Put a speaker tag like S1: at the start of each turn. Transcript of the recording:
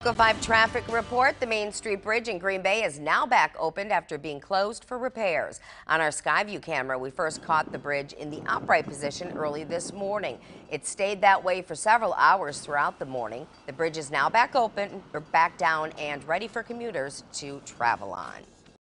S1: 5 traffic report. The Main Street Bridge in Green Bay is now back opened after being closed for repairs. On our Skyview camera, we first caught the bridge in the upright position early this morning. It stayed that way for several hours throughout the morning. The bridge is now back open, or back down, and ready for commuters to travel on.